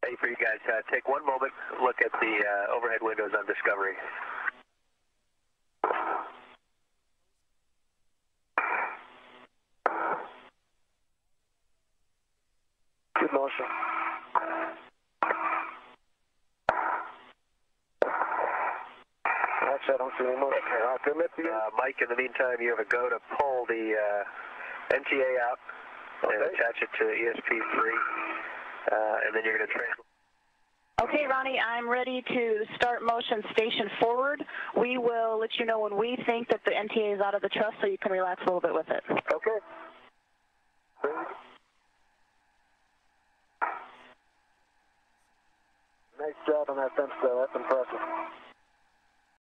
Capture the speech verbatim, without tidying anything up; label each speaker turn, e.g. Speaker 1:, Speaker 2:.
Speaker 1: Hey, for you guys, uh, take one moment, look at the uh, overhead windows on Discovery.
Speaker 2: Good motion. Actually, I don't see any motion. Uh, commit to you.
Speaker 1: Uh, Mike, in the meantime, you have a go to pull the uh, N T A out and
Speaker 2: Okay.
Speaker 1: attach it to E S P three, uh, and then you're going to train.
Speaker 3: Okay, Ronnie, I'm ready to start motion station forward. We will let you know when we think that the N T A is out of the truss so you can relax a little bit with it.
Speaker 2: Okay. Nice job on that fence, though. That's impressive.